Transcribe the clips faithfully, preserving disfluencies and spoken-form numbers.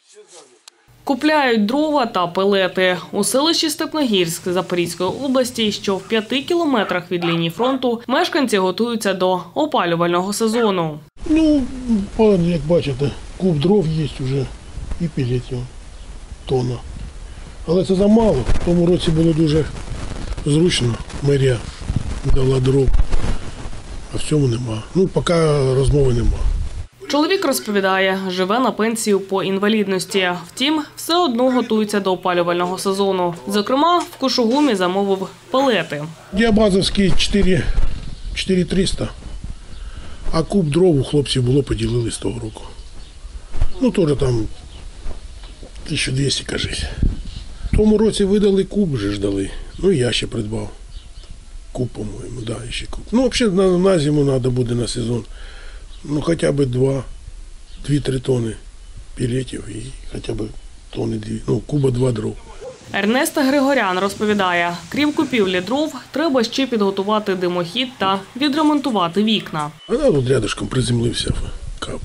Купляють дрова та пелети. У селищі Степногірськ Запорізької області, що в п'яти кілометрах від лінії фронту, мешканці готуються до опалювального сезону. Ну, як бачите, куб дров є вже і пелетів тонна. Але це замало. В тому році було дуже зручно. Мерія дала дров, а в цьому нема. Ну, поки розмови нема. Чоловік розповідає, живе на пенсію по інвалідності. Втім, все одно готується до опалювального сезону. Зокрема, в Кошугумі замовив пелети. Діабазовські чотири тисячі триста, а куб дров у хлопців було, поділили з того року. Ну, теж там тисяча двісті, кажись. В тому році видали куб, вже ж дали. Ну, і я ще придбав. Куб, по-моєму, да, ще куб. Ну, взагалі, на, на зиму треба буде на сезон. Ну, хоча б два, дві-три тони пелетів і хоча б тони дві, ну, куба два дров. Ернест Григорян розповідає, крім купівлі дров, треба ще підготувати димохід та відремонтувати вікна. Вона тут рядышком приземлився в кап.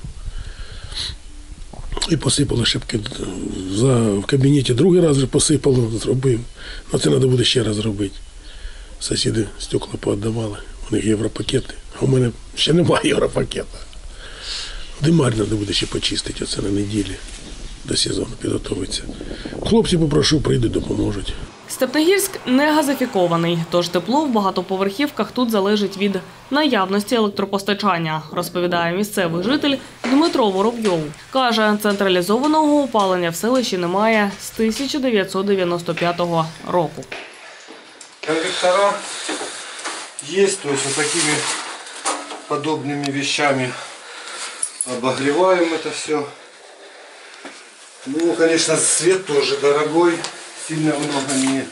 І посипали шибки. За, в кабінеті другий раз вже посипало, зробив. Ну, це треба буде ще раз робити. Сусіди стекла поотдавали, у них європакети, а у мене ще немає європакета. Димар треба буде ще почистити, оце на неділі до сезону підготовиться. Хлопці попрошу, прийдуть, допоможуть. Степногірськ не газифікований, тож тепло в багатоповерхівках тут залежить від наявності електропостачання, розповідає місцевий житель Дмитро Воробйов. Каже, централізованого опалення в селищі немає з тисяча дев'ятсот дев'яносто п'ятого року. Конвектора есть, то есть вот такими подобными вещами обогреваем это все. Ну, конечно, свет тоже дорогой, сильно много не, не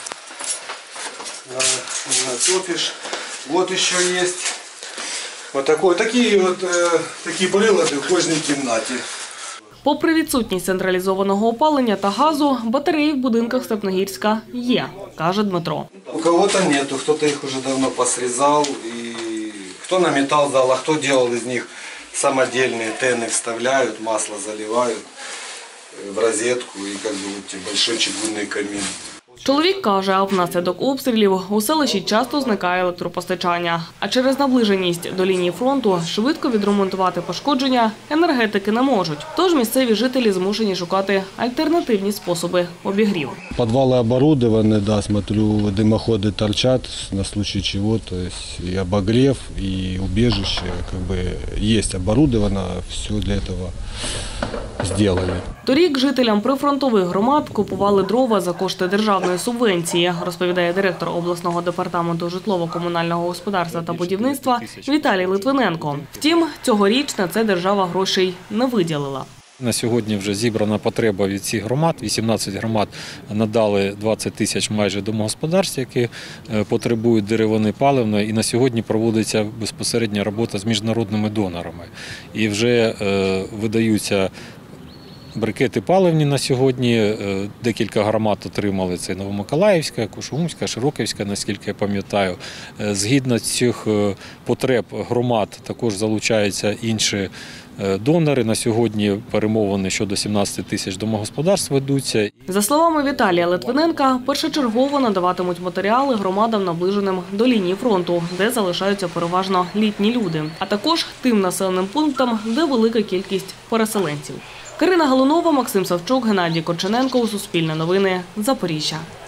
натопишь. Вот еще есть вот такой, такие вот э, такие прилади в кожній кімнаті. Попри відсутність централізованого опалення та газу, батареї в будинках Степногірська є, каже Дмитро. У кого-то нету, кто-то их уже давно посрезал, и кто на металл дал, а кто делал из них самодельные тены, вставляют, масло заливают в розетку и как бы вот большой чугунный камин. Чоловік каже, внаслідок обстрілів у селищі часто зникає електропостачання. А через наближеність до лінії фронту швидко відремонтувати пошкодження енергетики не можуть. Тож місцеві жителі змушені шукати альтернативні способи обігріву. Подвалы оборудованы, да, смотрю, дымоходы торчат на случай чего, то есть и обогрев, и убежище, как бы есть оборудовано, все для этого сделали. Торік жителям прифронтових громад купували дрова за кошти державної субвенції, розповідає директор обласного департаменту житлово-комунального господарства та будівництва Віталій Литвиненко. Втім, цьогоріч на це держава грошей не виділила. На сьогодні вже зібрана потреба від цих громад. вісімнадцять громад надали двадцять тисяч майже домогосподарств, які потребують деревини паливної. І на сьогодні проводиться безпосередня робота з міжнародними донорами. І вже видаються брикети паливні на сьогодні. Декілька громад отримали, це Новомиколаївська, Кошугумська, Широківська, наскільки я пам'ятаю. Згідно цих потреб громад також залучаються інші донори. На сьогодні перемовини щодо сімнадцяти тисяч домогосподарств ведуться. За словами Віталія Литвиненка, першочергово надаватимуть матеріали громадам, наближеним до лінії фронту, де залишаються переважно літні люди, а також тим населеним пунктам, де велика кількість переселенців. Карина Галунова, Максим Савчук, Геннадій Корчененко. Суспільне новини. Запоріжжя.